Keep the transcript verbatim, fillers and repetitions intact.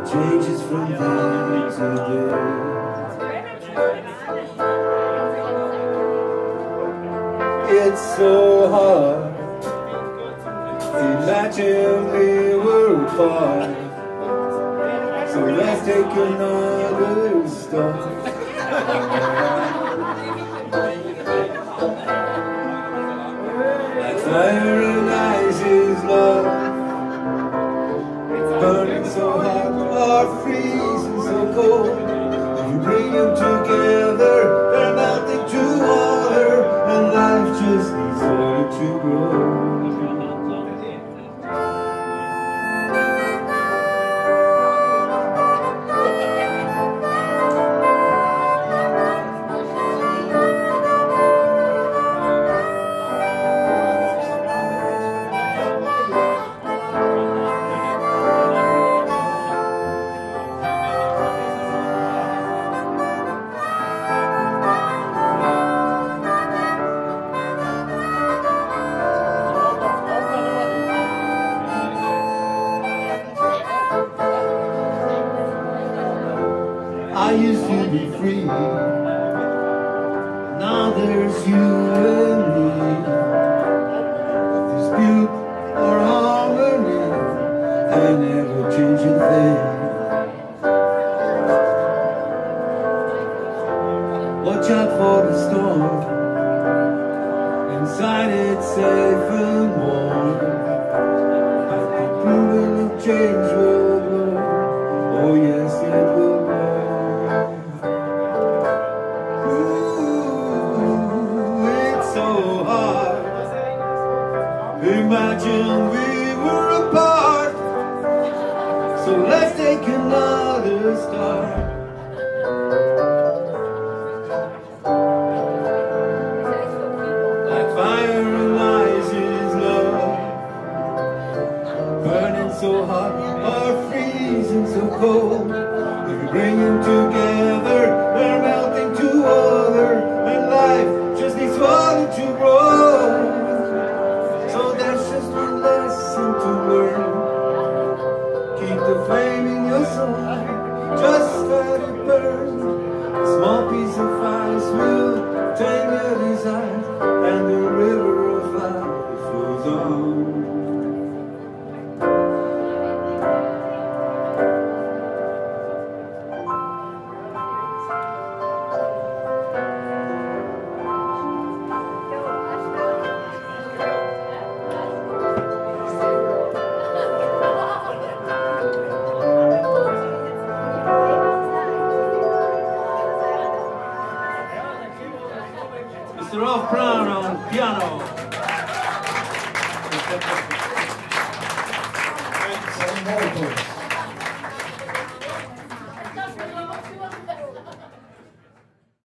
changes from day to day. It's so hard. Imagine we were apart. So let's take another start. Like fire and ice is love, burning so hot, or freezing so cold. If you bring them together, they're melting to water, and life just needs water to grow. I used to be free, now there's you and me. Dispute or harmony, I never change a thing. Watch out for the storm, inside it's safe and warm. But the proven of change will blow, oh yes it will blow. Imagine we were apart, so let's take another start. Like fire and ice is love, burning so hot or freezing so cold. If you bring them together, they're melting to water, and life just needs water to grow. Keep the flame in your soul, just let it burn. A small piece of ice will tame your desires, and the river of life flows on. Mister Ralph Brown on piano.